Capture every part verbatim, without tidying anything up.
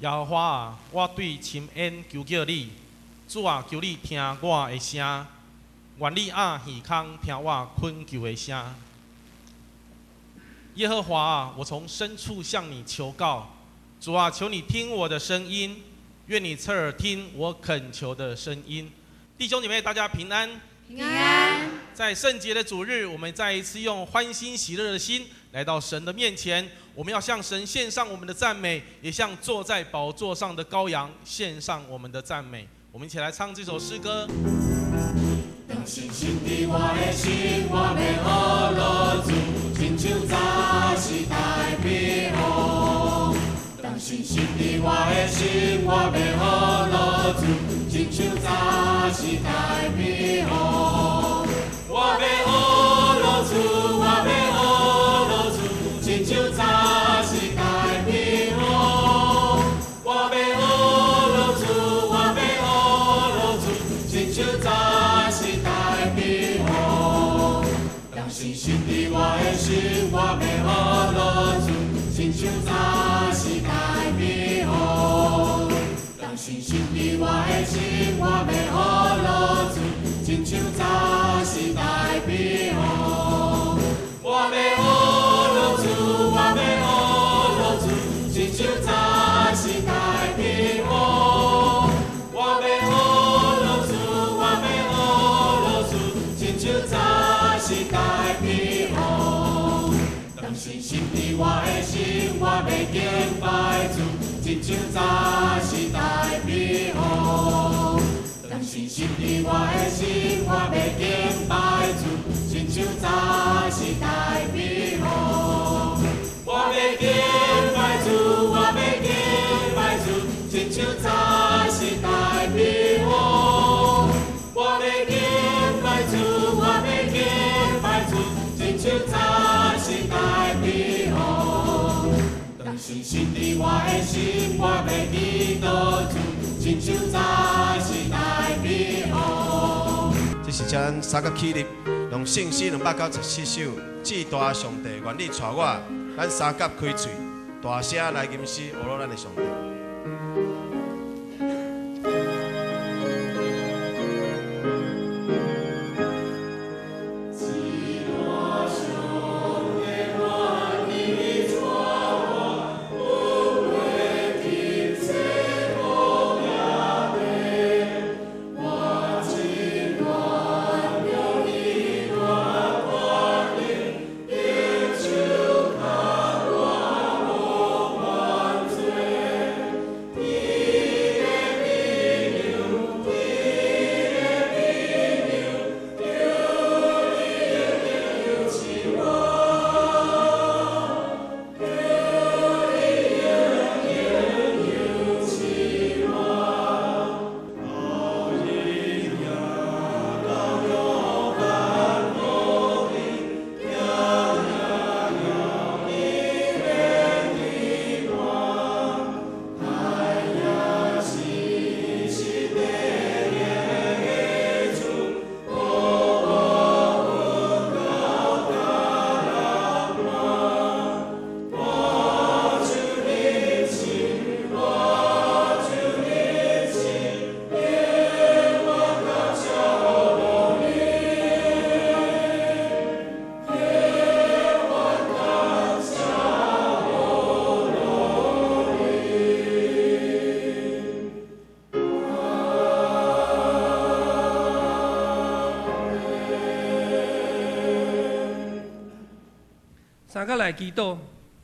耶和华啊，我对深渊求叫你，主啊，求你听我的声，愿你按耳孔听我恳求的声。耶和华啊，我从深处向你求告，主啊，求你听我的声音，愿你侧耳听我恳求的声音。弟兄姐妹，大家平安。 平安。 在圣洁的主日，我们再一次用欢欣喜乐的心来到神的面前，我们要向神献上我们的赞美，也向坐在宝座上的羔羊献上我们的赞美。我们一起来唱这首诗歌。 当信心的我的心，我要学落主，亲像早时代美好。当信心的我的心，我要学落主，亲像早时代美好。我要学落主，我要学落主，亲像早时代美好。我要学落主，我要学落主，亲像早时代美好。当信心的我的心，我要学落主，亲像早时代美好。当信心的我的心，我要学落主，亲像早时代美好。我要学落主，我要学落主，亲像早时代美好。我要学落主，我要学落主，亲像早时代美好。当信心的我的心，我要敬拜主，亲像早时代美好。当信心的我的心，我要敬拜主，亲像早时代美好。我要敬拜主，我要敬拜主，亲像早时代美好。我要敬拜主，我要敬拜主，亲像早时代美好。当信心的我的心，我要祈祷主，亲像早时代美好。 这是咱三个起立，用圣诗两百九十四首，至大上帝愿你带我，咱三甲开嘴，大声来吟诗，学罗咱的上帝。 三个来祈祷，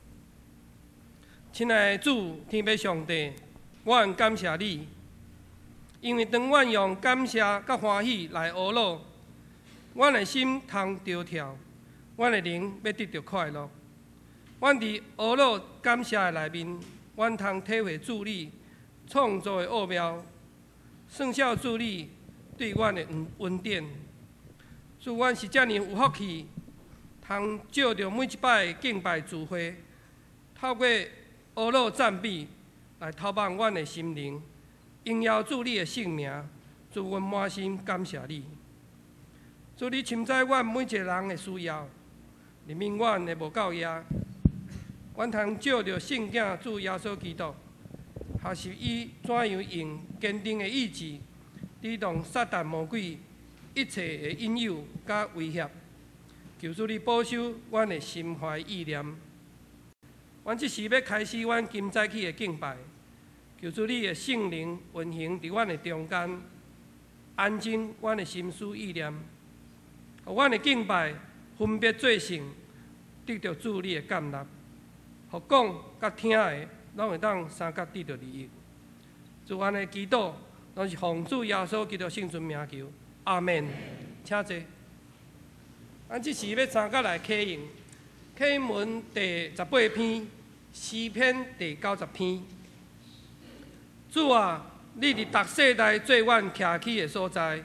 亲爱的主天父上帝，我愿感谢你，因为当我用感谢甲欢喜来学乐，我的心通着跳，我的灵要得到快乐。我伫学乐感谢的内面，我通体会主你创造的奥妙，算少主你对我的恩恩典。主，我是遮尔有福气。通借着每一摆敬拜聚会，透过阿乐赞美来投放阮的心灵，荣耀主你的圣名，主阮满心感谢你。主你深知阮每一个人的需要，怜悯阮的无够野，阮通借着圣囝主耶稣基督， 学习伊怎样用坚定的意志，抵挡撒旦魔鬼一切的引诱甲威胁。求主你保守阮的心怀意念。阮即时要开始阮今早起的敬拜，求主你的圣灵运行伫阮的中间，安静阮的心思意念，互阮的敬拜分别做成，得到主你的感纳，互讲甲听的拢会当三角得到利益。主安的祈祷，拢是奉主耶稣基督圣尊名求，阿门。请坐。咱即时要三角来启用，启用文第十八篇，诗篇第九十篇。主啊，你伫逐世代做阮徛起的所在。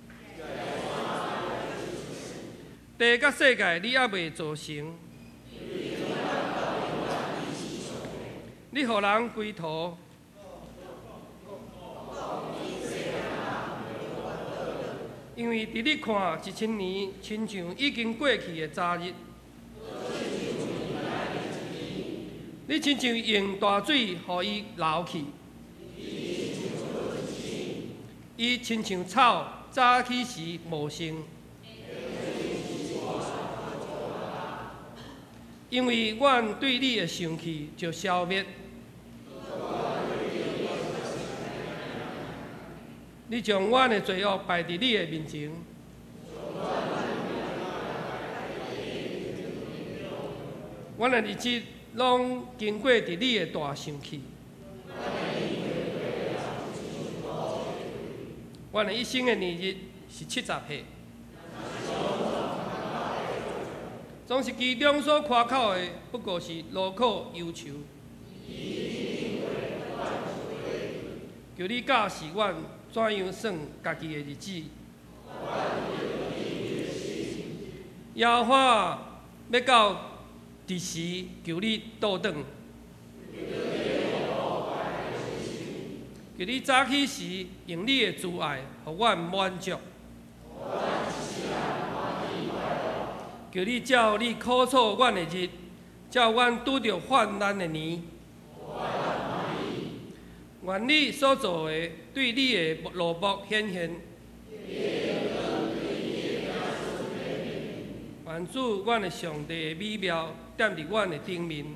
地甲世界你还未造成，你予人归途。因为伫你看一千年，亲像已经过去的昨日。你亲像用大水，互伊流去。伊亲像草，早起时无生。因为阮对你的生气就消灭。你将阮的罪恶摆伫你的面前，阮的日子拢经过伫你的大生气，阮的一生的年日是七十岁，总是其中所夸口的，不过是劳苦忧愁。求你教示阮怎样算家己的日子。耶和华要到伫时，求你倒转。求你早起时用你的慈爱，互阮满足。求你照你苦楚阮的日，照阮拄着患难的年。愿你所做的对你的罗幕显现。愿主阮的上帝的美妙踮伫阮的顶面。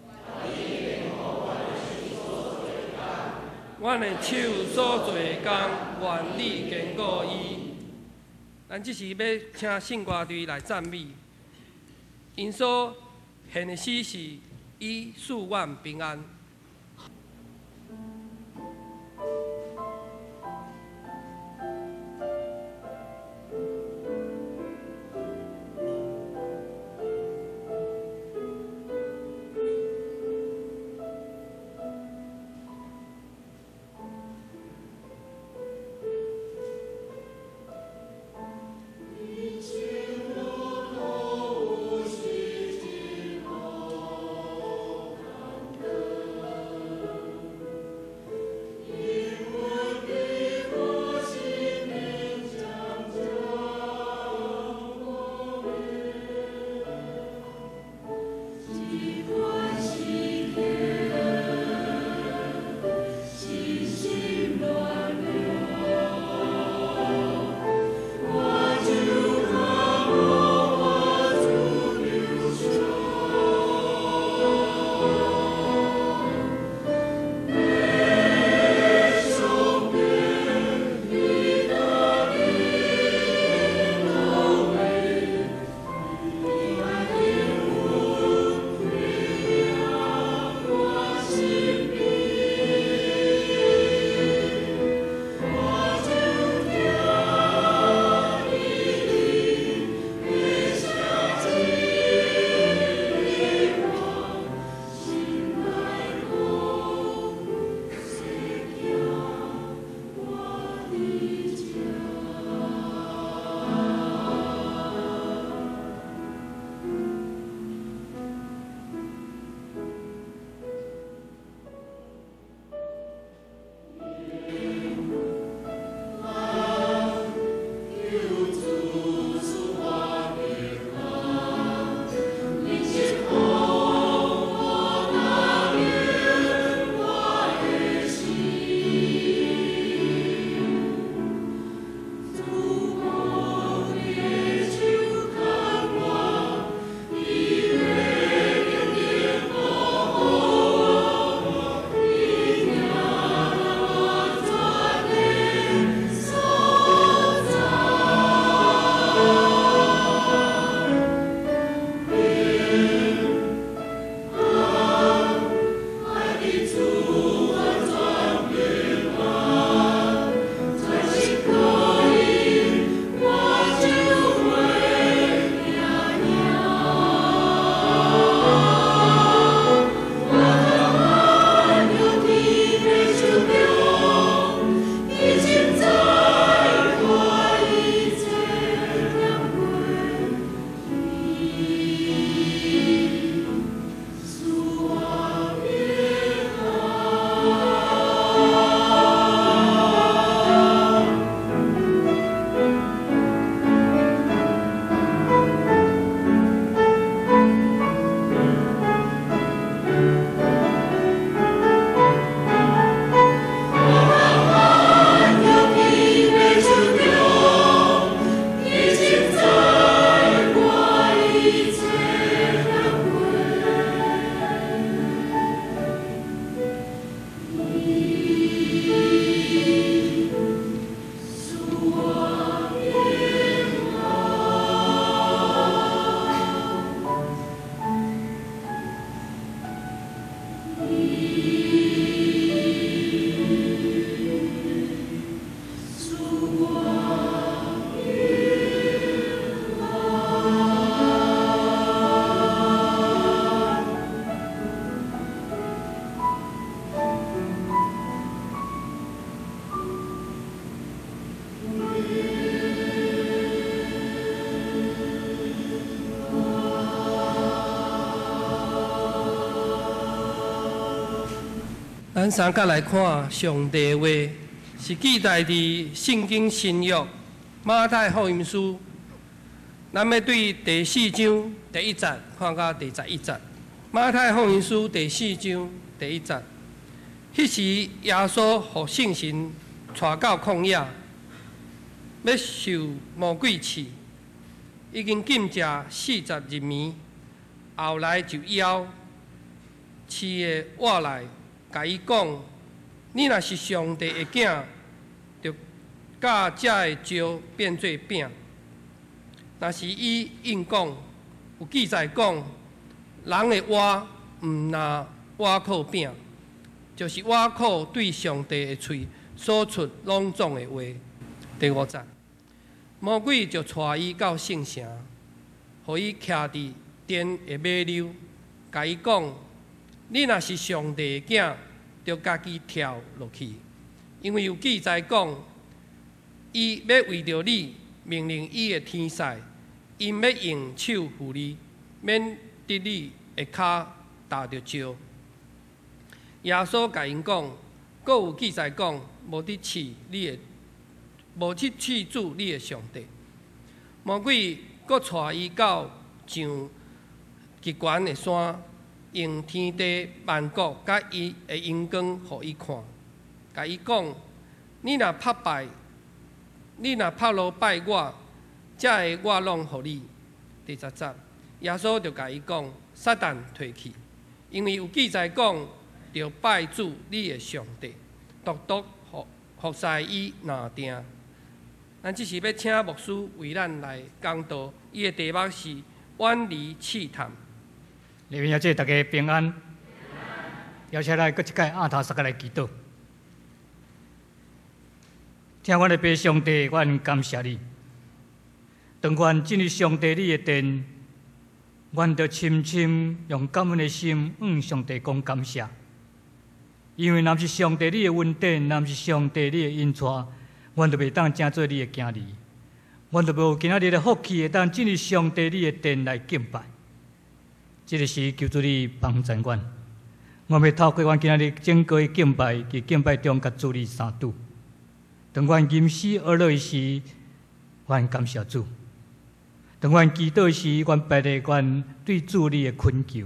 阮的手所做的工，愿你坚固伊。咱即时要请圣歌队来赞美，因所献的诗是以赐阮平安。 我咱三甲来看上帝的话，是记载伫圣经新约马太福音书，咱要对第四章第一节看到第十一节。马太福音书第四章第一节，迄时耶稣互圣神带到旷野，要受魔鬼试，已经禁食四十日暝，后来就枵，饲的活来。甲伊讲：你若是上帝的囝，就甲遮的石变做饼。若是伊应讲，有记载讲，人的话毋拿话口饼，就是话口对上帝的喙所出朗诵的话。第五节，魔鬼就带伊到圣城，互伊徛伫殿的马溜，甲伊讲。你若是上帝的囝，就家己跳落去，因为有记载讲，伊要为着你命令伊的天使，因要用手扶你，免得你的骹踏着石。耶稣甲因讲，阁有记载讲，无得试你的，无去试主你的上帝。魔鬼阁带伊到上极悬的山。用天地万国甲伊的阳光，互伊看，甲伊讲：你若拍败，你若拍落拜我，才会我拢互你。第十节，耶稣就甲伊讲：撒旦退去，因为有记载讲，着拜主你的上帝，独独服服侍伊拿定。咱只是要请牧师为咱来讲道，伊的题目是远离试探。 里面要祝大家平安，邀请来，搁一届阿头三个来祈祷。听阮的爸上帝，阮感谢你。当阮进入上帝你的殿，阮着深深用感恩的心向上帝讲感谢。因为若是上帝你的恩典，若是上帝你的恩赐，阮就袂当正做你的囝儿。阮就无今仔日的福气，会当进入上帝你的殿来敬拜。这个时，求主你帮助阮，我要透过阮今仔日整个的敬拜，伫敬拜中甲主你相拄。当阮吟诗而乐时，阮感谢主；当阮祈祷时，阮摆咧阮对主你的恳求；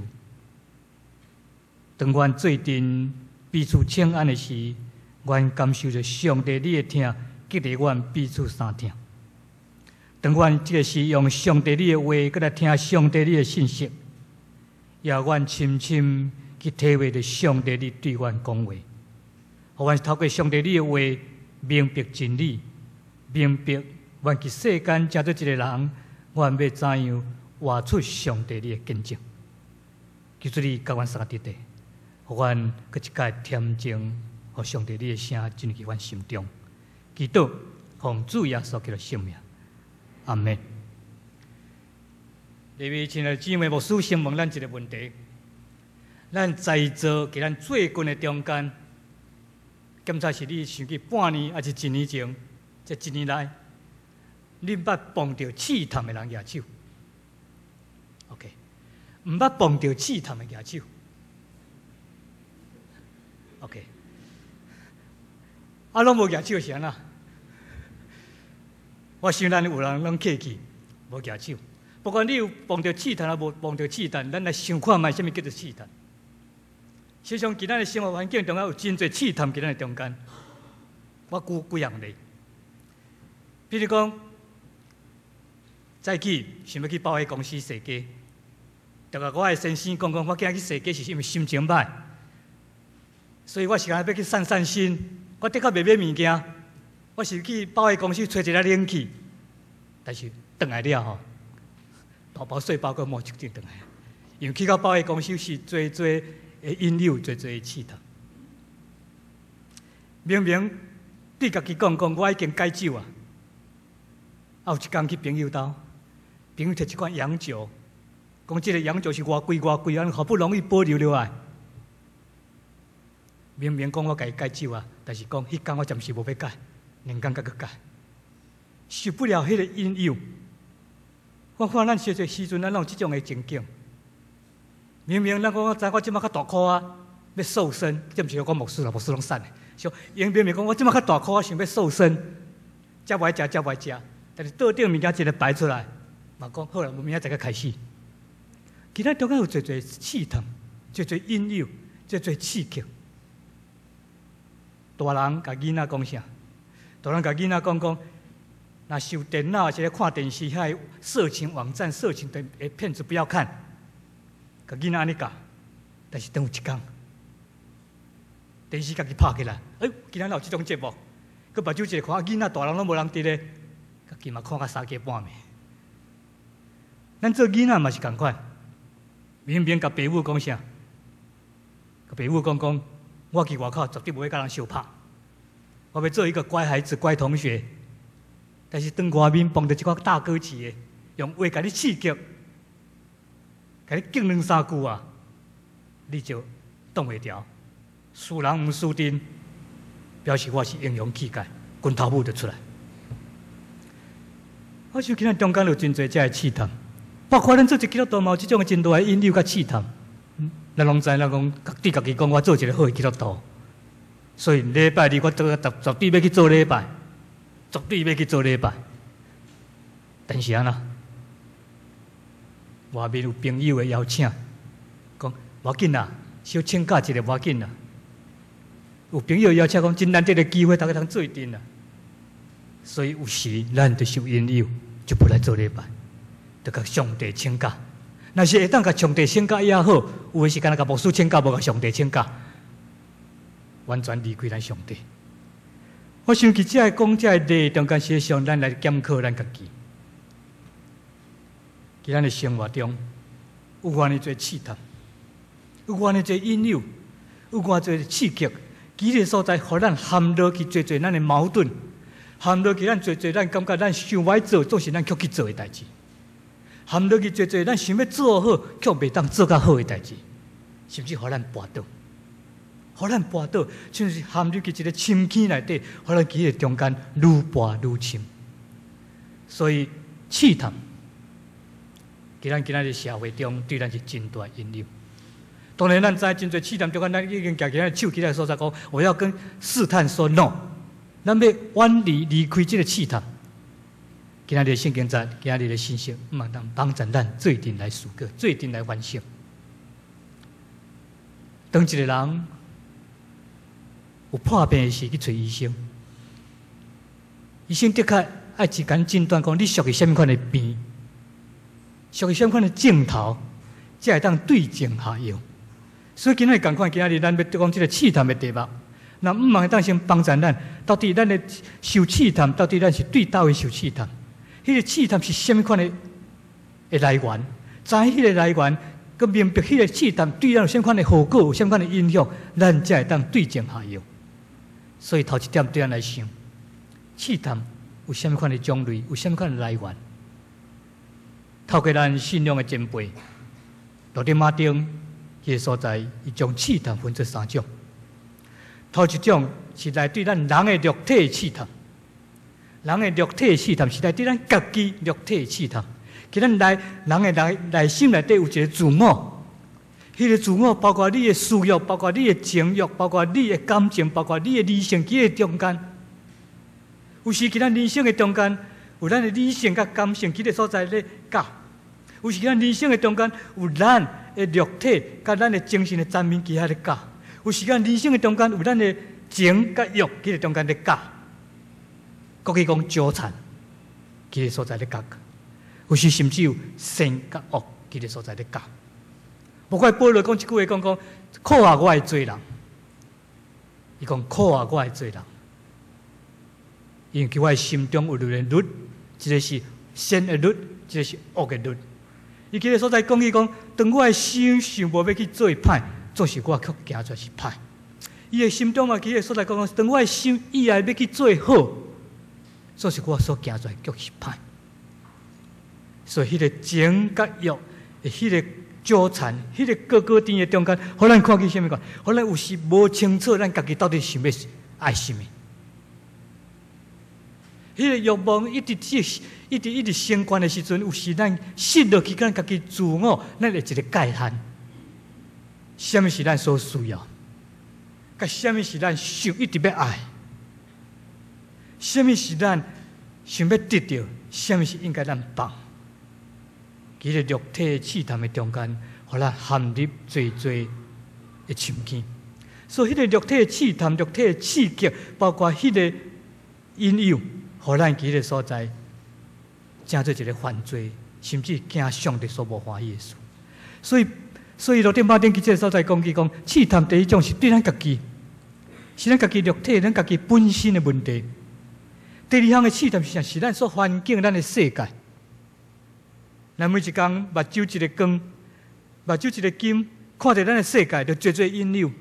当阮做阵彼此请安的时，阮感受着上帝你的听，激励阮彼此相听。当阮这个时用上帝你的话，搁来听上帝你的信息。也阮深深去体会着上帝你对阮讲话，互阮透过上帝你的话明白真理，明白阮去世间食做一个人，阮要怎样活出上帝你的见证。求主你甲阮三个弟弟，互阮搁一届恬静，互上帝你的声进入阮心中。祈祷奉主耶稣基督的圣名，阿门。各位亲爱的姊妹，牧师先问咱一个问题：咱在座伫咱做军的中间，检查是你想起半年还是一年前，这一年来，你捌碰到试探的人举手 ？OK， 毋捌碰到试探的举手 ？OK， 啊，拢无举手是安那？我想咱有人拢客气，无举手。不管你有碰到试探，还无碰到试探，咱来想看卖，什么叫做试探？实际上，伫咱的生活环境中间有真侪试探伫咱的中间。我举几样例，比如讲，早起想要去保险公司踅街，就甲我的先生讲讲，我今日去踅街是因为心情歹，所以我是想要去散散心。我的确袂买物件，我是去保险公司找一个冷气，但是转来了吼。大包小包个摸一张转来，因为去到保险公司是做做的引诱，做做的试探。明明你家己讲讲，我已经戒酒啊，啊有一天去朋友兜，朋友摕一罐洋酒，讲这个洋酒是偌贵偌贵，安好不容易保留落来。明明讲我家己戒酒啊，但是讲迄天我暂时无要戒，两天才去戒，受不了迄个引诱。我看咱小学时阵，咱拢有即种的情景。明明咱讲我知我即马较大颗啊， 要瘦身，这毋是讲牧师啦，牧师拢瘦的。像英明明讲，我即马较大块，我想要瘦身，才不爱食，才不爱食。但是桌顶物件一个摆出来，嘛讲好啦，我明仔载个开始。其他中间有侪侪试探，侪侪引诱，侪侪刺激。大人甲囡仔讲啥？大人甲囡仔讲讲，若收电脑，是咧看电视，遐色情网站、色情的片子不要看。甲囡仔安尼教，但是等有一天，电视家己拍起来，哎，今仔有即种节目，佮目睭一个看，囡仔大人拢无人伫咧，家己嘛看甲三更半暝。咱做囡仔嘛是共款，明明甲爸母讲啥？甲爸母讲讲，我去外口绝对无会甲人相拍。我要做一个乖孩子、乖同学，但是当外面碰到一个大哥级的，用话甲你刺激，甲你敬两三句啊，你就挡袂牢。输人毋输阵，表示我是英勇气概，拳头舞就出来。我想今仔中间有真侪遮个试探，包括咱做一基督徒嘛有即种个真大个引诱甲试探。咱拢知，咱讲对家己讲，我做一个好个基督徒。所以礼拜日我绝绝绝对要去做礼拜，绝对要去做礼拜。但是安那，外面有朋友的邀请，讲无要紧啦，小请假一个无要紧啦。有朋友邀请讲，真难得的机会，大家通做一阵啦。所以有时咱就受引诱，就不来做礼拜，就甲上帝请假。若是会当甲上帝请假也好，有诶是干那甲牧师请假，无甲上帝请假。完全离开咱上帝。我想起这讲这内中间，实际上咱来检讨咱家己。在咱的生活中，有偌尼多试探，有偌尼多引诱，有偌多刺激，几个所在，互咱陷落去，做做咱的矛盾，陷落去咱做做咱感觉咱想歹做，总是咱却去做的代志，陷落去做做咱想要做好，却袂当做较好的代志，甚至互咱跋倒。互咱跋倒，像是陷入去一个深坑内底，互咱其个中间愈跋愈深。所以试探，在咱今仔日社会中，对咱是真大引诱。当然，咱知真侪试探中间，咱已经举起咱手起来所在讲，我要跟试探说 no， 咱要远离离开这个试探。今仔日圣经在，今仔日的信息，毋通帮助咱做阵来思考，做阵来反省。当一个人有破病时去找医生，医生的确爱一间诊断讲你属于什么款的病，属于什么款的症头，才会当对症下药。所以今仔日共款，今仔日咱要讲这个试探的题目，那毋茫当先帮助咱，到底咱的受试探，到底咱是对倒位受试探？迄、那个试探是什么款的的来源？知迄个来源，佮明白迄个试探对咱有什么款的后果，有什么款的影响，咱才会当对症下药。所以头一点对咱来想，试探有什么款的种类，有什么款的来源？透过咱信仰的前辈，罗丁马丁迄个所在，伊将试探分做三种。头一种是来对咱人的肉体的试探，人的肉体的试探是来对咱家己肉体的试探。其咱内人的内内心内底有一个自我。迄个自我包括你的私欲，包括你的情欲，包括你的感情，包括你的理性，qui个中间，有时伫咱人生的中间，有咱的理性甲感性qui个所在咧教；有时咱人生的中间，有咱的肉体甲咱的精神的层面qui遐咧教；有时咱人生的中间，有咱的情甲欲qui个中间咧教。国语讲纠缠qui个所在咧教；有时甚至有善甲恶qui个所在咧教。无怪保罗讲一句话，讲讲苦啊，我会做人。伊讲苦啊，我会做人，因为我的心中有两个律，一个是善的律，一个是恶的律。伊迄个所在讲伊讲，当我的心想无要去做歹，总是我却行出来是歹。伊的心中嘛，迄个所在讲讲，当我的心意爱要去做好，总是我所行出来却是歹。所以迄个情甲欲，迄个纠缠，迄个高高低的中间，互咱看见什么款？互咱有时无清楚，咱家己到底想要爱什么？迄个欲望一直一直一直升悬的时阵，有时咱失落去，咱家己自我，咱的一个界限。什么是咱所需要？ 甲什么是咱想一直要爱？什么是咱想要得到？什么是应该咱放？其实肉体的试探的中间，互咱陷入最最的深坑。所以，迄个肉体的试探、肉体的刺激，包括迄个引诱，互咱伫个所在，成做一个犯罪，甚至惊上帝所无欢喜的事。所以，所以罗定马丁伫这个所在讲，伊讲试探第一种是对咱家己，是咱家己肉体、咱家己本身的问题。第二项的试探是啥？是咱所环境、咱的世界。咱每一工目睭一个光，目睭一个金，看着咱的世界，就做做引诱，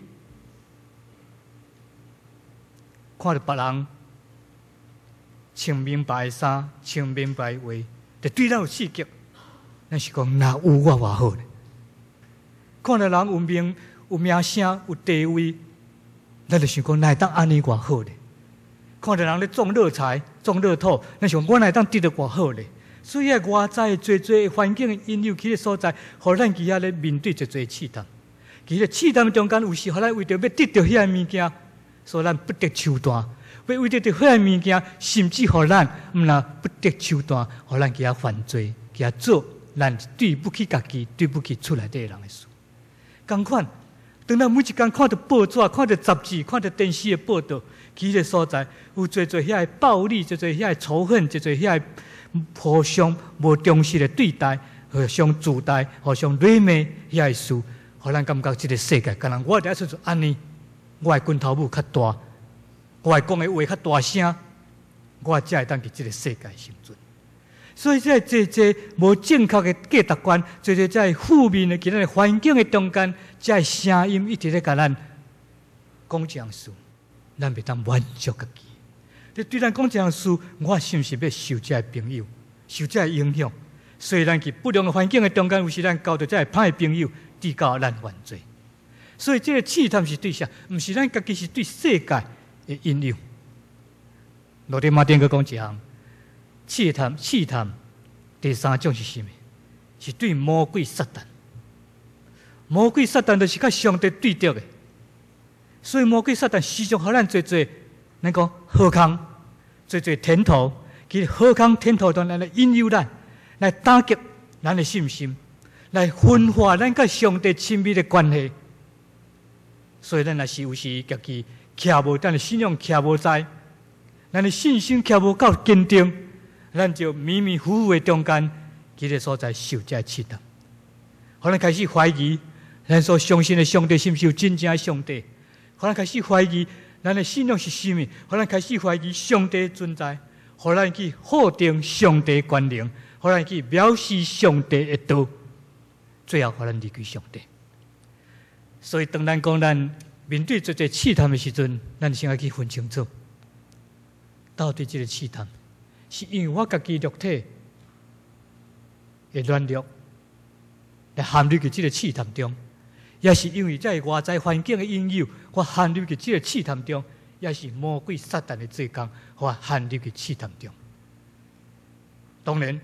看着别人穿名牌的衫、穿名牌的话，就对咱有刺激。咱是讲，若有我偌好咧。看到人有名、有名声、有地位，咱就想讲，哪会当安尼偌好咧？看到人咧中乐彩、中乐透，咱想我哪会当得到偌好咧？所以喺外在最最环境引诱起嘅所在，互咱其他咧面对最最试探。其实试探中间有时，互咱为着要得到遐物件，所以咱不得手段；要为着得遐物件，甚至互咱毋若不得手段，互咱其他犯罪，其他做咱对不起家己、对不起厝内底人的事。同款，当咱每一天看到报纸、看到杂志、看到电视的报道，其实所在有最最遐暴力，最最遐仇恨，最最遐互相无重视的对待，互相自大，互相詆谨遐个事，互咱感觉这个世界，敢若我伫出做安尼，我的拳头母较大，我的讲的话较大声，我才会当伫这个世界生存。所以，这这这无正确的价值观，这这在负面的其他的环境的中间，这声音一直咧甲咱讲这样事，咱袂当满足家己。你对咱讲这样事，我是毋是要受这个朋友，受这个影响？虽然伫不良的环境的中间，有时咱交到这个歹的朋友，致到咱犯罪。所以，这个试探是对啥？毋是咱家己，是对世界的引诱。罗定马丁佮讲一项。试探，试探，第三种是啥物？是对魔鬼撒旦。魔鬼撒旦就是甲上帝对敌的，所以魔鬼撒旦时常互咱做做，咱讲好康，做做甜头，其实好康甜头当来来引诱咱，来打击咱的信心，来分化咱甲上帝亲密的关系。所以咱若是有时家己徛无，咱的信仰徛无在，咱的信心徛无够坚定。咱就迷迷糊糊的中间，其实所在受这试探，可能开始怀疑咱所相信的上帝是不是有真正的上帝，可能开始怀疑咱的信仰是什么，可能开始怀疑上帝的存在，可能去否定上帝的权能，可能去藐视上帝的道，最后可能离开上帝。所以，当咱讲咱面对这些试探的时阵，咱先要去分清楚，到底这个试探。是因为我家己肉体的软弱，来陷入去这个试探中；也是因为在外在环境的引诱，我陷入去这个试探中；也是魔鬼撒旦的做工，我陷入去试探中。当然，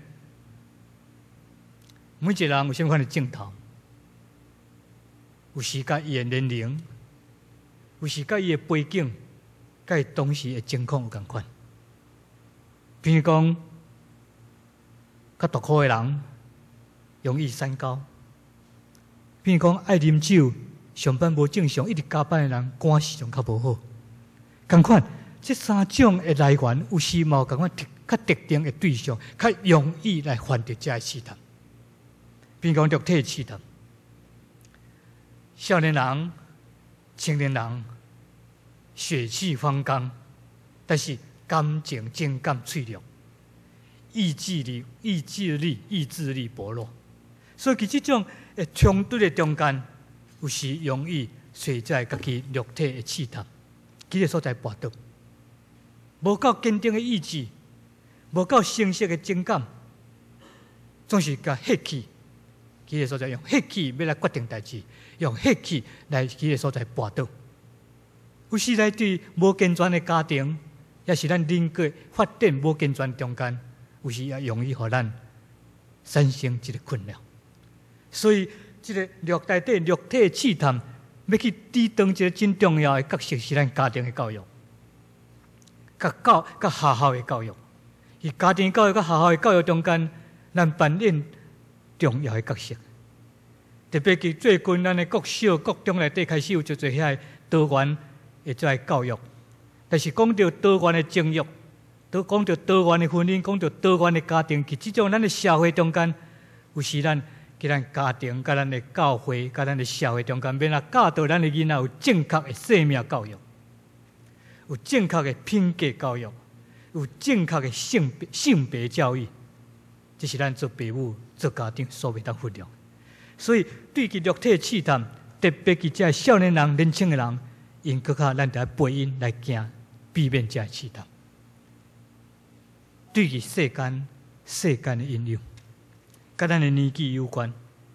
每一个人有什么款的镜头，有时甲伊的年龄，有时甲伊的背景，甲伊当时的情况有共款。比如讲，较毒苦的人容易三高；比如讲，爱啉酒、上班无正常、一直加班的人，肝时常较无好。同款，这三种的来源，有时嘛共款较特定的对象，较容易来犯着这个试探。比如讲，肉体的试探，少年人、青年人血气方刚，但是感情情感脆弱，意志力、意志力、意志力薄弱，所以其这种诶冲突的中间，有时容易随在家己肉体的试探，其个所在跋倒，无够坚定的意志，无够清晰的情感，总是甲血气，其个所在用血气要来决定代志，用血气来其个所在跋倒，有时来对无健全的家庭。也是咱人格发展无健全中间，有时也容易互咱产生一个困扰。所以，这个肉体底肉体的试探， 要去抵当一个真重要的角色，是咱家庭的教育，甲教、甲学校的教育。伫家庭教育甲学校的教育中间，咱扮演重要的角色。特别是最近咱的国小、国中内底开始有足侪遐多元的这教育，但是讲到多元的情育，都讲到多元的婚姻，讲到多元的家庭，其实种咱的社会中间，有时咱伫咱家庭、甲咱的教会、甲咱的社会中间，免啊教导咱的囡仔有正确的生命教育，有正确的品格教育，有正确的性别性别教育，这是咱做父母、做家长所袂当忽略。所以，对其肉体的试探，特别是这少年人、年轻的人，因搁较咱得陪因来行，避免这试探。对其世间、世间的引诱，甲咱的年纪有关。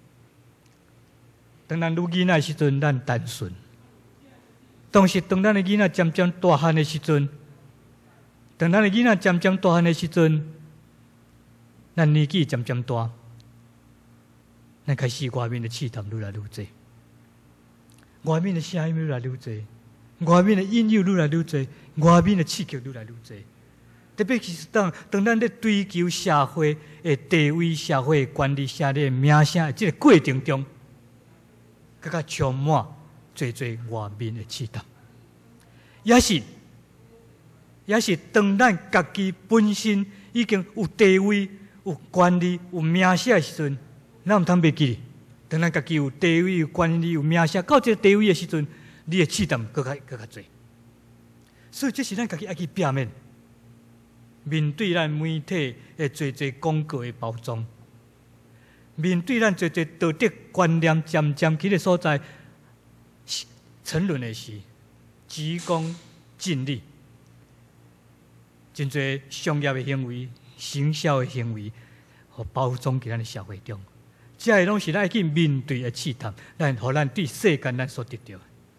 当咱愈囡仔的时阵，咱单纯；当时当咱的囡仔渐渐大汉的时阵，当咱的囡仔渐渐大汉的时阵，咱年纪渐渐大。咱开始外面的试探愈来愈多，外面的声音愈来愈多，外面的引诱愈来愈多，外面的刺激愈来愈多。特别是当当咱咧追求社会的地位、社会的管理、社会的名声的这个过程中，更加充满最最外面的试探，也是也是当咱家己本身已经有地位、有管理、有名声的时阵。咱毋通袂记，当咱家己有地位、有管理、有名声，到这个地位的时阵，你的试探更较更较多。所以这是咱家己爱去避免，面对咱媒体的侪侪广告的包装，面对咱侪侪道德观念渐渐起的所在，沉沦的是急功近利，真侪商业的行为、行销的行为，和包装伫咱的社会中。这些拢是咱去面对的试探，咱互咱对世间咱所得到。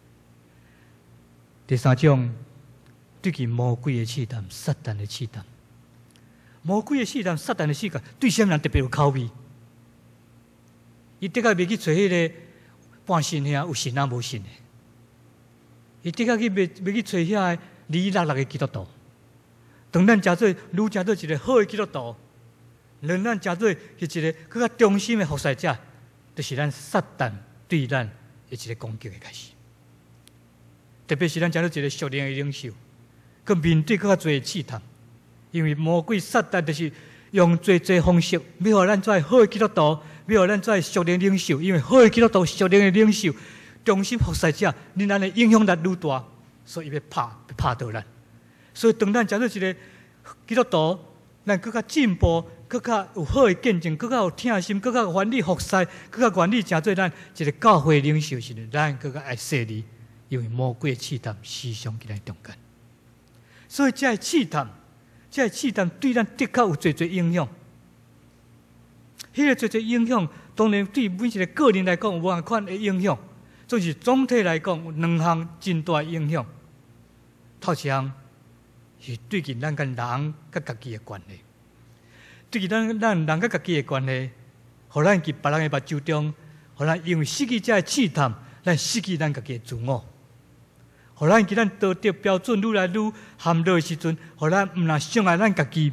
第三种，对其魔鬼的试探、撒旦的试探。魔鬼的试探、撒旦的试探，对什么人特别有口味？伊的确袂去找迄个半信遐有信啊无信的，伊的确去袂袂去找遐离落落的基督徒。当咱诚做愈诚做一个好的基督徒。让咱诚做是一个更加忠心的服侍者，就是咱撒旦对咱的一个攻击的开始。特别是咱诚做一个属灵的领袖，佮面对更加多的试探，因为魔鬼撒旦就是用最最方式，要互咱做好的基督徒，要互咱做属灵领袖。因为好的基督徒、属灵的领袖、忠心服侍者，令咱的影响力愈大，所以要拍要拍到咱。所以当咱诚做一个基督徒，咱更加进步。更加有好的见证，更加有疼心，更加有愿意服侍，更加愿意诚做咱一个教会领袖时，咱更加爱势力，因为魔鬼的试探时常伫咱中间。所以这个试探，这个试探对咱的确有侪侪影响。迄个侪侪影响，当然对每一个个人来讲有无款的影响，总是总体来讲有两项真大的影响。头一项是对近咱跟人甲家己的关系。对于咱咱人甲家己的关系，互咱伫别人的目睭中，互咱因为失去这个试探，咱失去咱家己的自我，互咱伫咱道德标准愈来愈含落的时阵，互咱毋若伤害咱家己，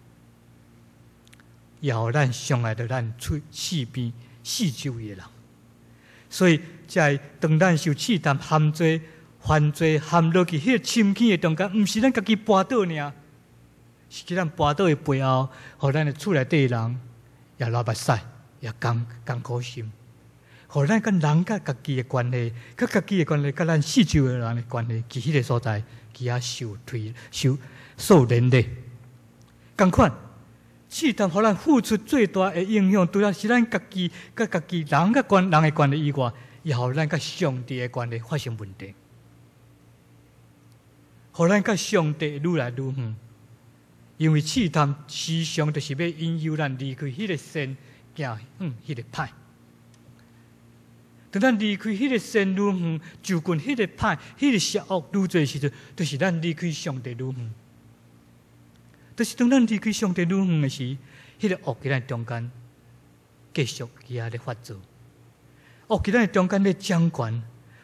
也互咱伤害到咱四四边四周围的人。所以，在当咱受试探、犯罪、犯罪含落去迄个深坑的中间，毋是咱家己跋倒尔。是去咱跋倒的背后，互咱的厝内底的人也流目屎，也艰艰苦心，互咱跟人甲家己的关系，甲家己的关系，甲咱四周的人的关系，伫迄个所在，其也受推受受连累。共款，试探互咱付出最大的影响，除了是咱家己甲家己人甲关人的关系以外，也互咱甲上帝的关系发生问题，互咱甲上帝愈来愈远。因为试探时常就是要引诱咱离开迄个善，行嗯迄个歹。当咱离开迄个善愈远，就近迄个歹，迄个邪恶愈侪时阵，就是咱离开上帝愈远。就是当咱离开上帝愈远的时，迄个恶在咱中间继续其他咧发作，恶在咱中间咧掌权，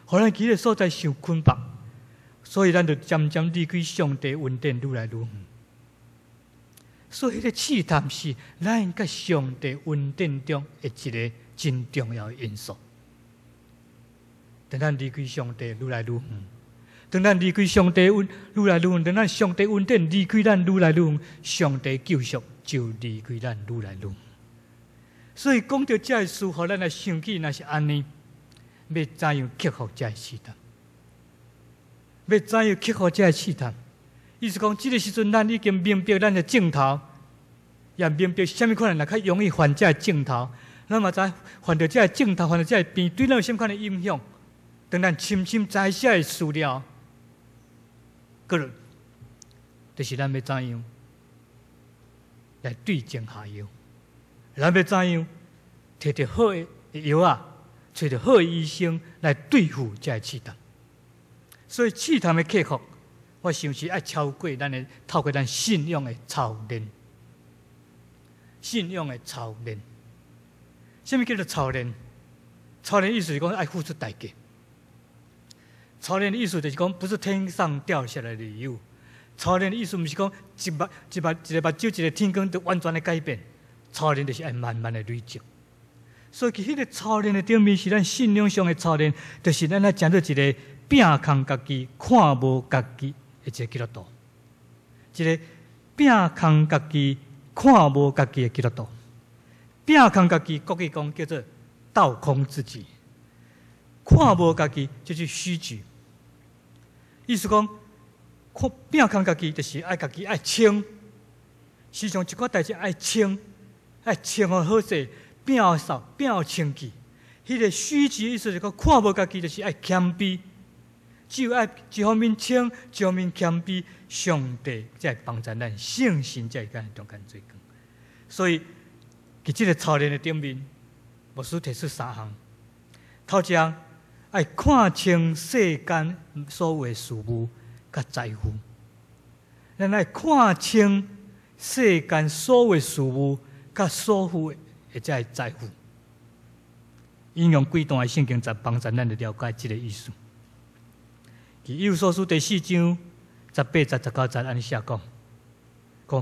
互咱伫个所在受捆绑，所以咱就渐渐离开上帝恩典愈来愈远。所以，迄个试探是咱甲上帝恩典中的一个真重要的因素。当咱离开上帝愈来愈远，当咱离开上帝恩愈来愈远，当咱上帝恩典离开咱愈来愈远，上帝救赎就离开咱愈来愈远。所以讲到这事，互咱来想起，若是安尼，要怎样克服这试探？要怎样克服这试探？意思讲，这个时阵咱已经明白咱的镜头，也明白什么款人来较容易犯这镜头。咱嘛知犯到这镜头，犯到这病，对咱有什么款的影响？当咱深深知晓的事了，个人就是咱要怎样来对症下药。咱要怎样摕到好的药啊，找到好的医生来对付这试探。所以试探的克服，我想是爱超过咱的，透过咱信仰的操练。信仰的操练，什么叫做操练？操练意思是讲爱付出代价。操练的意思就是讲，不是天上掉下来的礼物。操练的意思不是讲一目一目一个目睭一个天光就完全的改变。操练就是爱慢慢的累积。所以，迄个操练的顶面是咱信仰上的操练，就是咱来讲到一个拼空家己、看无家己的一个基督徒，一个拼空家己、看无家己的基督徒。拼空家己，国语讲叫做倒空自己；看无家己就是虚举。意思讲，看拼空家己就是爱家己爱清，时常一寡代志爱清。爱穿好好势，变扫变清气。迄个虚极意思是讲，看无家己就是爱谦卑，只有爱一方面清，一方面谦卑，上帝才会帮助咱，信心才会甲咱中间做工。所以，伫即个操练的顶面，牧师提出三项：头一项爱看清世间所有的事物甲财富；咱爱看清世间所有的事物。甲所有的这财富，引用几段的圣经，才帮助咱来了解这个意思。伫以弗所书第四章十八节、十九节安尼写讲，讲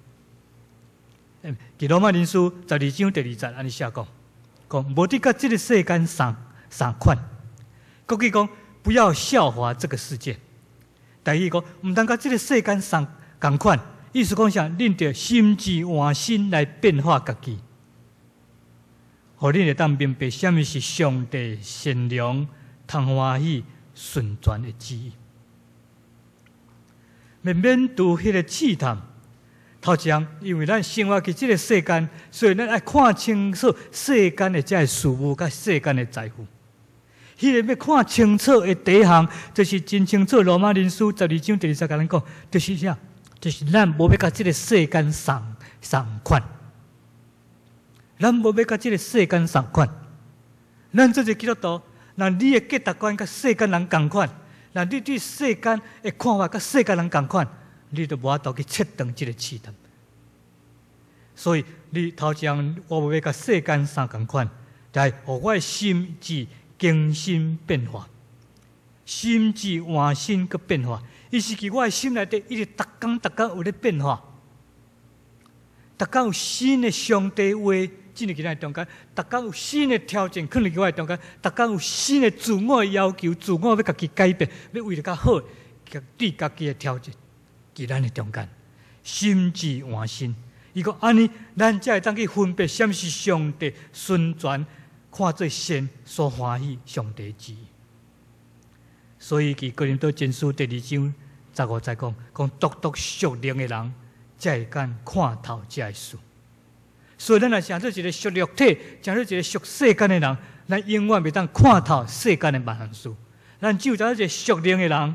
伫罗马人书十二章第二节安尼写讲，讲无得甲这个世间相相款。国语讲不要效法这个世界。第二讲毋通甲这个世间相共款。意思讲啥？恁着心智换新来变化家己，互恁会当明白什么是上帝善良、通欢喜、顺转的旨意。面面对迄个试探，头一项，因为咱生活伫即个世间，所以咱爱看清楚世间的这事物甲世间的财富。迄个要看清楚的第一项，就是真清楚。罗马人书十二章第二十甲咱讲，就是啥？就是咱无要甲即个世间相相款，咱无要甲即个世间相款。咱做一个基督徒，若你的价值观甲世间人共款，若你对世间的看法甲世间人共款，你就无法度去切断即个试探。所以你头一项，我无要甲世间相共款，来互我的心智更新变化，心智换新佮变化。伊是伫我的心内底，一直逐工逐工有咧变化，逐工有新的上帝话进入伫咱中间，逐工有新的挑战放入伫我的中间，逐工有新的自我的要求，自我要家己改变，要为了较好，对家己的挑战伫咱的中间，心智换新。伊讲安尼，咱才会当去分别什么是上帝顺转看做善所欢喜上帝旨意。所以，伫哥林多前书第二章十五节讲，讲独独属灵的人，才会敢看透这个事。所以，咱若像做一个属肉体，像做一个属世间的人，咱永远袂当看透世间的万事。咱只有做一个属灵的人，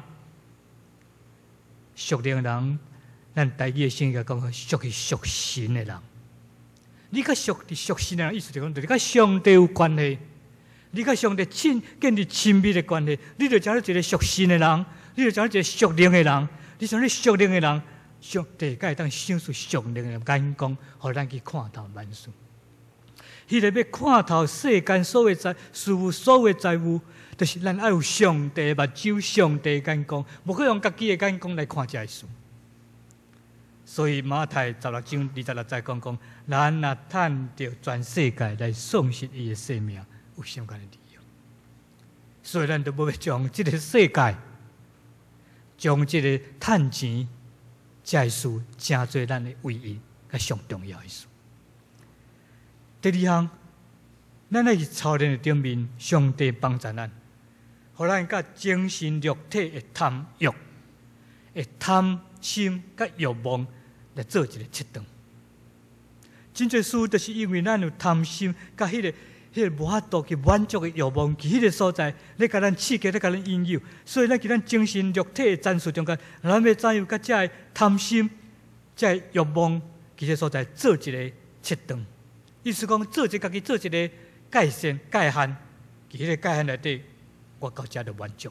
属灵的人，咱台语的圣经讲，属于属神的人。你甲属属神的人，意思就讲，就是甲上帝有关系。你甲上帝亲建立亲密的关系，你就成了一个属神的人，你就成了一个属灵的人。你成了属灵的人，上帝才会当享受属灵的眼光，互咱去看透万事。 迄个要看透世间所有财事物、所有财物，就是咱要有上帝的目睭、上帝的眼光，无可以用家己的眼光来看这事。所以马太十六章二十六节讲讲，咱若趁着全世界来丧失伊的性命，有相关的理由。所以咱都要将这个世界，将这个趁钱这事，成做咱的唯一、甲上重要的事。第二项，咱要去操练的顶面，上帝帮助咱，互咱甲精神肉体的贪欲、的贪心甲欲望来做一个切断。真侪事就是因为咱有贪心，甲迄、那个、迄、那个无法度去满足的欲望，伫迄个所在，咧甲咱刺激，咧甲咱引诱，所以咱伫咱精神肉体的战术中间，咱要怎样甲这个贪心、这个欲望，伫个所在做一个切断。意思讲，做一家己做一个界线、界限，伫迄个界限内底，我到遮就满足。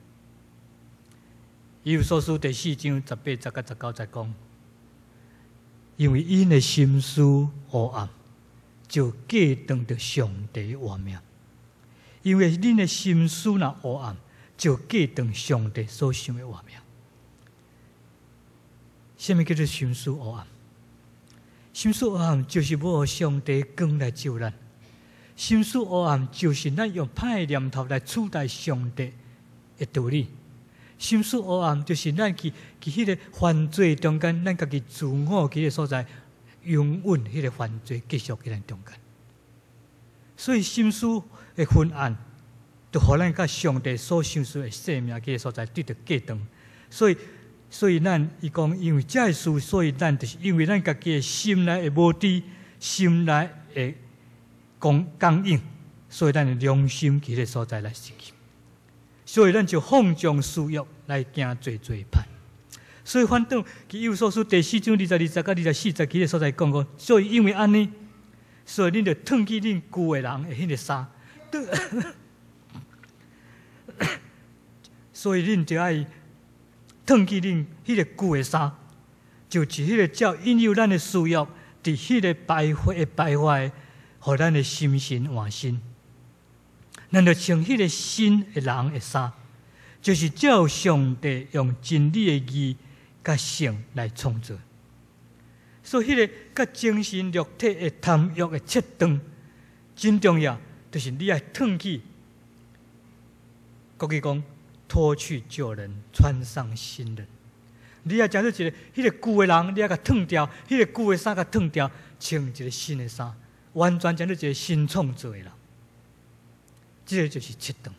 以弗所书第四章十八节到十九节讲，因为因的心思黑暗，就隔断着上帝的话命；因为恁的心思若黑暗，就隔断上帝所想的话命。什么叫做心思黑暗？心思黑暗就是要互上帝光来照咱。心思黑暗就是咱用歹念头来取代上帝的道理。心思黑暗就是咱去去迄个犯罪中间，咱家己自我迄个所在，永远迄个犯罪继续喺咱中间。所以心思的昏暗，就互咱甲上帝所想出的生命迄个所在对着隔断。所以。所以咱伊讲，因为这事，所以咱就是因为咱家己的心内会无知，心内会刚刚硬，所以咱的良心伫个所在来失去。所以咱就放纵私欲来行做做歹。所以反倒伫以弗所书第四章二十二节到二十四节，迄个所在讲讲，所以因为安尼，所以恁就脱去恁旧的人的迄个衫，所以恁就爱。脱去恁迄个旧的衫，就是迄个照引诱咱的需要，伫迄个败坏的败坏，互咱的心神换新。咱就穿迄个新的人的衫，就是照上帝用真理的义甲性来创造。所以迄个甲精神肉体的贪欲的切断，真重要，就是你要脱去。国语讲。脱去旧人，穿上新人。你要讲做一个，迄个旧的人，你要甲脱掉；迄个旧的衫，甲脱掉，穿一个新的衫，完全讲做一个新创造的人。这个就是切断。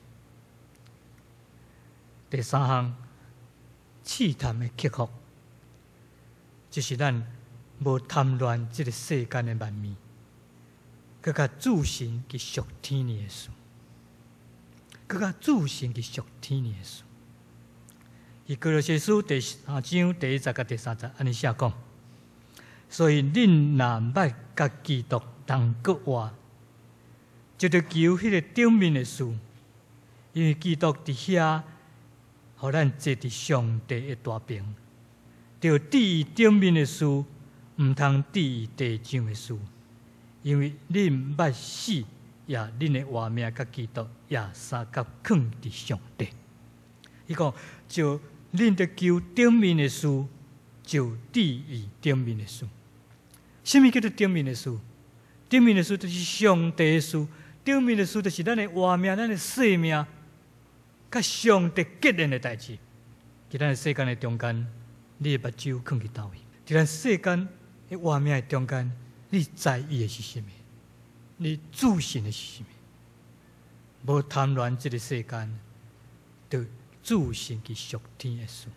第三项，试探的克服，就是咱无贪恋这个世间的万物，佮甲自信去属天的事。更加自信去属天的事。以哥罗西书第三章第一节甲第三节安尼写讲，所以恁若捌甲基督同国活，就着求迄个顶面的事，因为基督伫遐，互咱坐伫上帝的大屏，着第一顶面的事，毋通第一地上的事，因为恁捌死。也恁的活命甲基督也三甲藏伫上帝。伊讲就恁着求顶面的事，就第一顶面的事。什么叫做顶面的事？顶面的事就是上帝的事，顶面的事就是咱的活命、咱的生命，甲上帝结连的代志。伫咱的世间的中间，你的目睭放去倒位？伫咱世间的活命的中间，你在意的是什么？你自信的是什么？无贪恋这个世间，就自信去属天的事。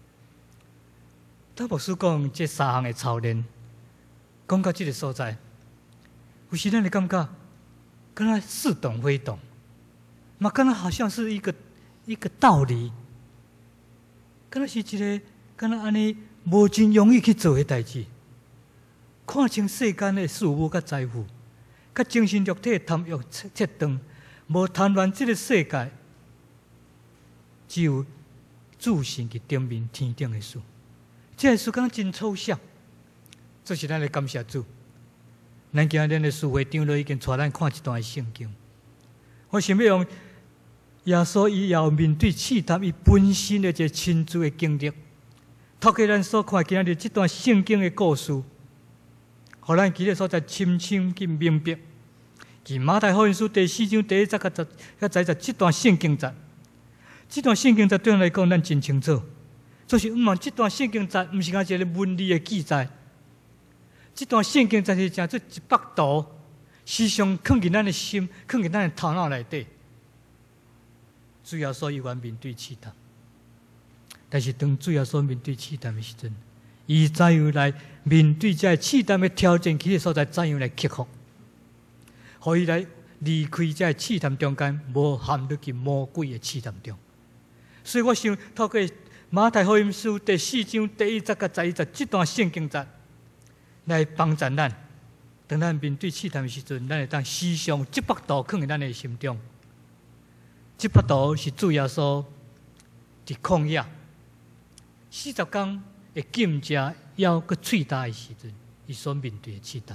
当牧师讲这三项的操练，讲到这个所在，有时咱的感觉，敢若似懂非懂，嘛敢若好像是一个一个道理，敢若是一个敢若安尼无真容易去做的代志，看清世间的事物甲财富。甲精神肉体贪欲切断，无贪恋这个世界，只有自信去顶面天顶的事。这个事讲真抽象，这是咱来感谢主。 咱今日咱的思维长老已经带咱看一段圣经。我想要用耶稣伊也有面对试探，伊本身的一个亲自的经历，透过咱所看今日这段圣经的故事，互咱今日所在深深去明白。伫马太福音书第四章第一节到十到十一这段圣经节，这段圣经节对咱来讲，咱真清楚。就是毋茫这段圣经节，毋是讲一个文字的记载。这段圣经节是诚做一幅图，时常藏进咱的心，藏进咱的头脑内底。主要所有面对试探，但是当主要所面对试探的时阵，伊怎样来面对这试探的挑战？其实所在怎样来克服？可以来离开这试探中间，无陷入去魔鬼的试探中。所以我想透过马太福音书第四章第一节到十一节这段圣经节，来帮助咱。当咱面对试探的时阵，咱会当时常这幅图放在咱的心中。这幅图是主耶稣伫旷野四十天会禁食腰佮喙焦的时阵，伊所面对的试探。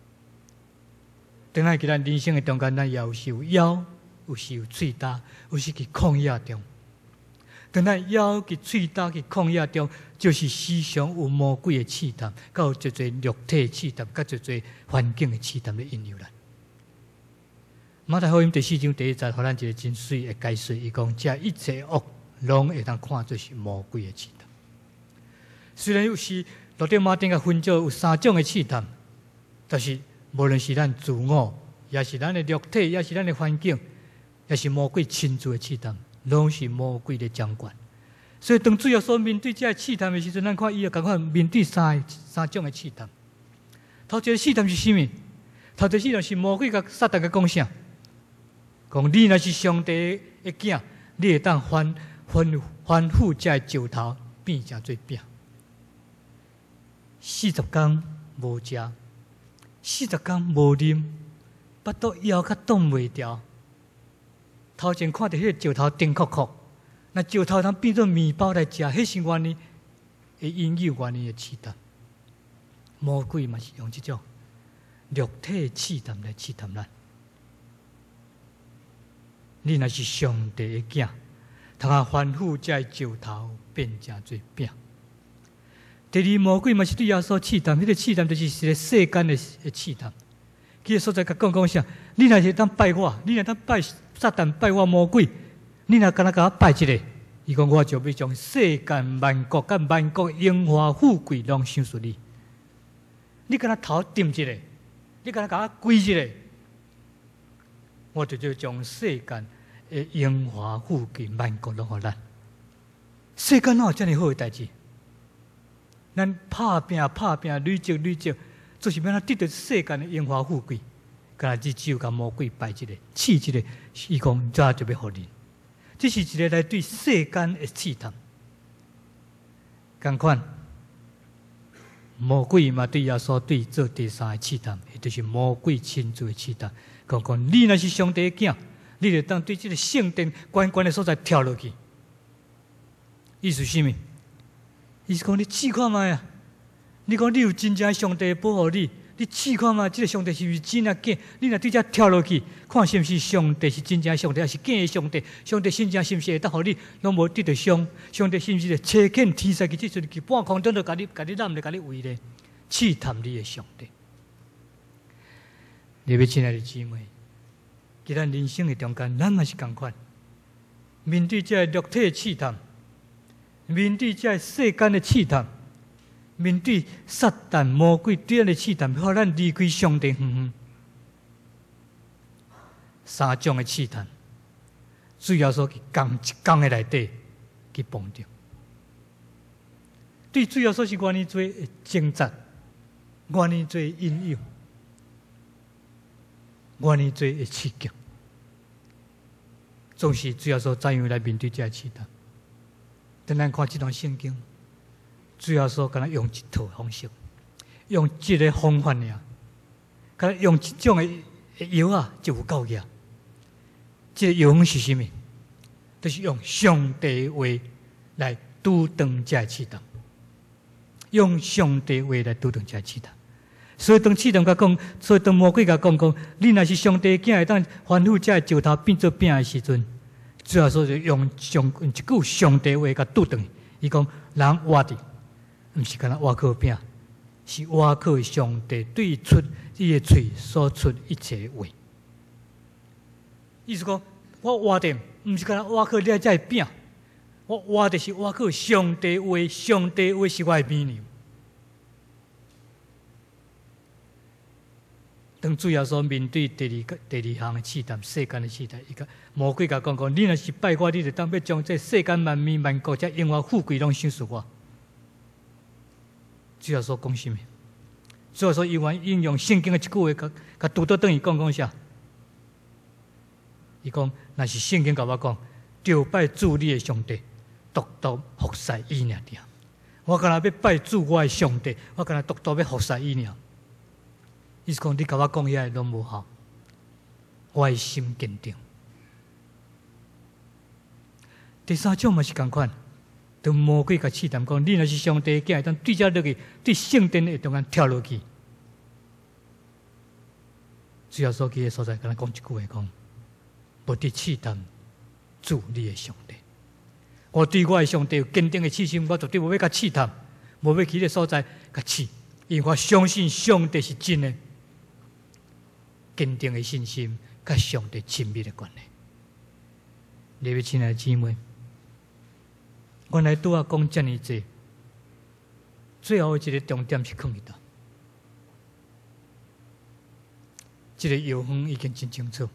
当咱伫咱人生的中间，咱也有时有腰，有时有喙焦，有时伫旷野中。当咱腰伫喙焦伫旷野中，就是时常有魔鬼的试探，甲有一侪肉体的试探，甲一侪环境的试探咧引诱咱。马太福音第四章第一节，互咱一个真水的解释。伊讲，这一切恶，拢会当看作是魔鬼的试探。虽然有时路顶马顶甲分做有三种的试探，但是无论是咱自我，也是咱的肉体，也是咱的环境，也是魔鬼亲自的试探，拢是魔鬼的掌管。所以当主要所面对这试探的时阵，咱看伊也共款面对三三种的试探。头一个试探是啥物？头一个试探是魔鬼甲撒旦甲讲啥？讲你若是上帝的囝，你会当反反反复这石头变成做饼。四十天无食，四十天无啉，腹肚枵甲挡袂牢。头前看到迄个石头顶壳壳，那石头通变做面包来食，迄是原呢会引诱原呢的试探。魔鬼嘛是用这种肉体的试探来试探咱。你若是上帝的囝，通啊反复这石头变成做饼。第二，魔鬼嘛是对耶稣试探，迄、那个试探就是一个世间的试探。佢个所在甲讲讲啥？你若是当拜我，你若当拜撒旦，拜我魔鬼，你若敢若甲我拜一个，伊讲我就要将世间万国甲万国荣华富贵拢赏赐你。你敢若头点一个，你敢若甲我跪一个，我就就将世间的荣华富贵万国拢互咱。世间哪有遮尔好的代志？咱拍拼拍拼，累积累积，就是要咱得到世间的荣华富贵。敢若只有甲魔鬼拜一个，试一个，伊讲这就要互你。这是一个来对世间的试探。同款，魔鬼嘛对耶稣对做第三个试探，也就是魔鬼亲自的试探。讲讲你若是上帝的囝，你就当对这个圣殿关关的所在跳落去。意思是啥物？意思讲你试看卖啊！你讲你有真正上帝保护你，你试看卖，这个上帝是不是真啊假？你若对这跳落去，看是不是上帝是真正上帝，还是假的上帝？上帝真正是不是会当互你拢无得到伤？上帝是不是会切遣天使去，即阵去半空中就甲你、甲你揽咧、甲你围咧，试探你的上帝？你要亲爱的姊妹，在咱人生的中间，咱嘛是共款，面对这肉体的试探。面对这世间的试探，面对撒旦魔鬼对咱的试探，互咱离开上帝远远。三种的试探，主要说去讲一讲的内底去碰着。对主要说是愿意做挣扎，愿意做引诱，愿意做刺激，总是主要说怎样来面对这试探。等咱看这段圣经，主要说敢若用一套方式，用一个方法尔，敢若用一种的药啊，就有够个。这个药方是啥物？就是用上帝话来阻断这试探，用上帝话来阻断这试探。 所以当试探甲讲，所以当魔鬼甲讲讲，你若是上帝囝，会当吩咐这石头变做饼的时阵，最后说就用上一句上帝话甲拄断。伊讲人活的，毋是干那活靠饼，是活靠上帝对出伊的嘴所出一切话。意思讲，我活的毋是干那活靠你这饼，我活的是活靠上帝话，上帝话是我的美牛。当主要所面对第二第二项的试探，世间的试探，伊个魔鬼甲讲讲，你若是拜我，你就当要将这世间万民万国、这荣华富贵拢赏赐我。主要所讲什么？主要所伊愿应用圣经的一句话，甲甲拄倒等于讲讲啥？伊讲，若是圣经甲我讲，就拜主你的上帝，独独服侍伊尔尔。我干那要拜主我的上帝，我干那独独要服侍伊尔。意思讲，你甲我讲遐拢无效，我的心坚定。第三种嘛是共款，当魔鬼甲试探讲，你若是上帝囝，当对遮落去，对圣殿的中间跳落去。主要所记的所在，敢若讲一句话讲，无伫试探主你的上帝。我对我的上帝有坚定的信心，我绝对无要甲试探，无要去个所在甲试，因为我相信上帝是真的。坚定的信心，甲上帝亲密的关系。你位亲爱的姊妹，我来拄啊讲遮尔济，最后一个重点是放伫倒。这个药方已经真清楚，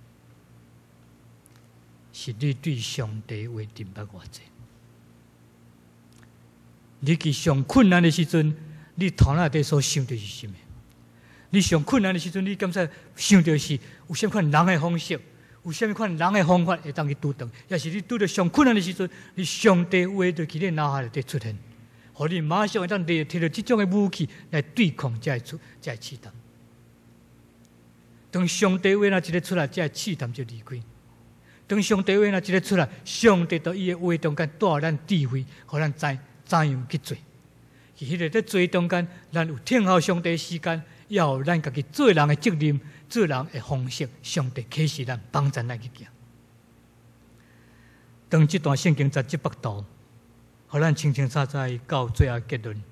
是你对上帝话明白偌济。你伫上困难的时阵，你头脑底所想的是什么？你上困难的时阵，你敢说想到是有啥款人的方式，有啥款人的方法会当去拄到？也是你拄到上困难的时阵，你上帝话就伫你脑海里底出现，互你马上会当摕摕到这种的武器来对抗这个这个试探。当上帝话若一个出来，这个试探就离开；当上帝话若一个出来，上帝在伊的话中间带予咱智慧，互咱知怎样去做。伫迄个在做中间，咱有听候上帝的时间。要咱家己做人的责任，做人的方式，上帝启示咱，帮助咱去行。当这段圣经十七八度，互咱清清楚楚到最后结论。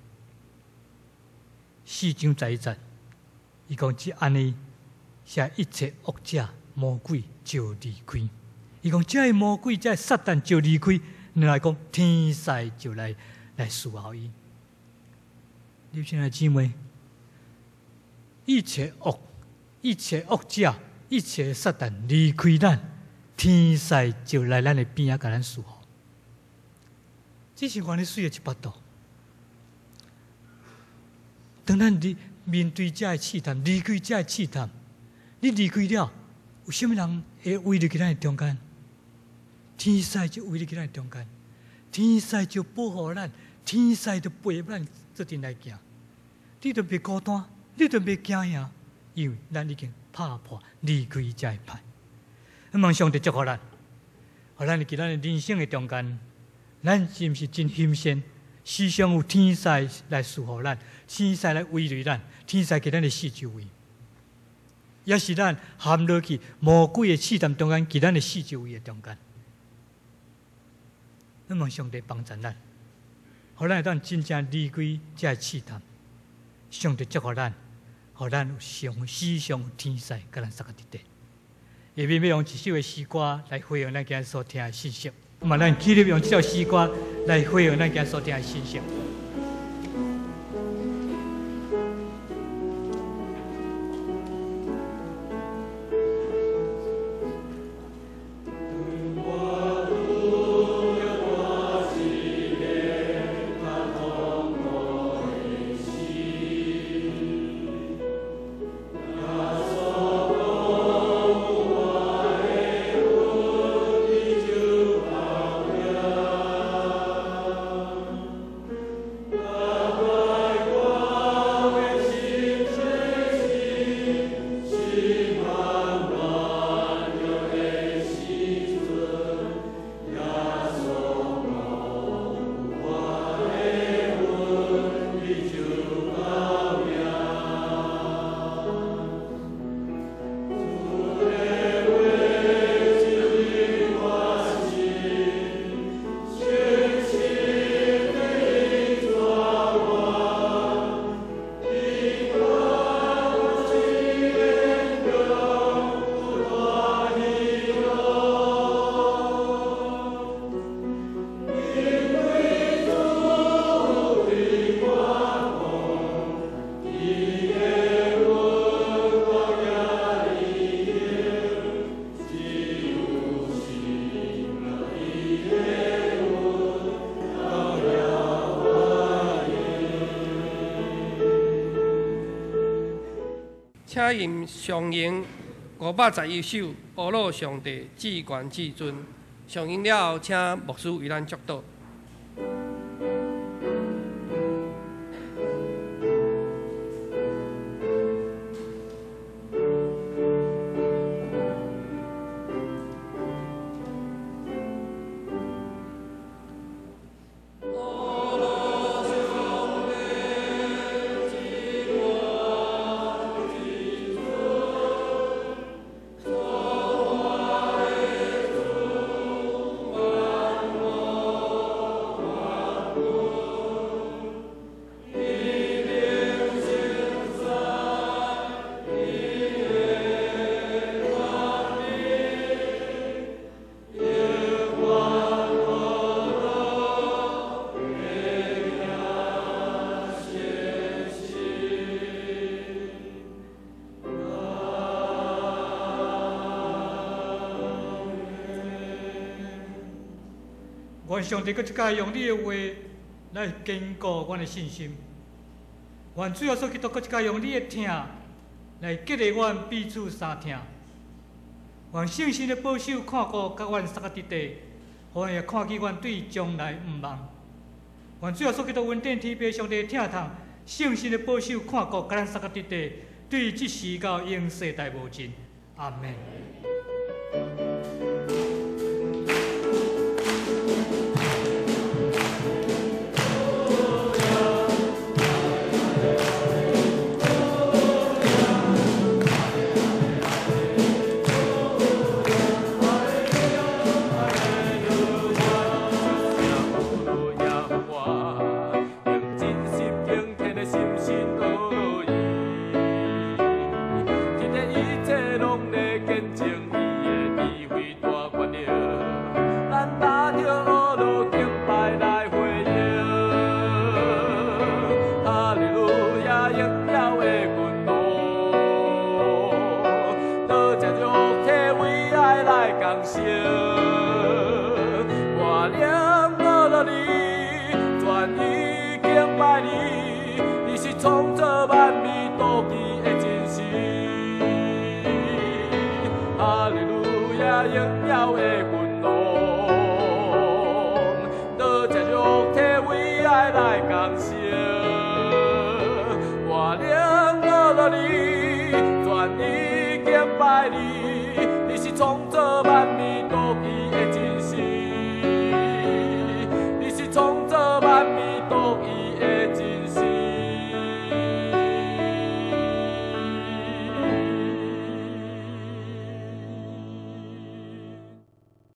四章十一节，伊讲即安尼，写一切恶者魔鬼就离开。伊讲这魔鬼，这撒旦就离开，你来讲天使就来来侍候伊。你亲爱的姊妹。一切恶、一切恶者、一切撒旦离开咱，天使就来咱的边仔，甲咱侍候。这是原来水的一巴度。当咱离面对这个试探，离开这个试探，你离开了，有啥物人会围入去咱的中间？天使就围入去咱的中间，天使就保护咱，天使就陪咱做阵来行，你就别孤单。你就别惊呀，因为咱已经拍破离开这一派。望上帝祝福咱，互咱伫咱的人生的中间，咱是毋是真欣赏？时常有天使来侍候咱，天使来围绕咱，天使给咱的四周围，也是咱陷落去魔鬼的试探中间，伫咱的四周围的中间。望上帝帮助咱，互咱咱真正离开这试探。上帝祝福咱。互咱有上时常天使，甲咱三个伫底。下面要用一首的诗歌来回应咱今日所听的信息。咁啊，咱起立用这首诗歌来回应咱今日所听的信息。 请吟上吟五百十一首《阿罗上帝至高至尊》。上吟了后，请牧师为咱祝祷。 愿上帝搁一届用你的话来坚固阮的信心。愿主要所基督搁一届用你的听来激励阮彼此相听。愿圣神的保守看顾甲阮三个伫地，互阮也看见阮对将来毋忘。愿主要所基督稳定天父上帝听堂，圣神的保守看顾甲咱三个伫地，对即时到永世代无尽。阿门。我念我了你，全意敬拜你，你是创造万美多奇的真神。哈利路亚，荣耀的君王。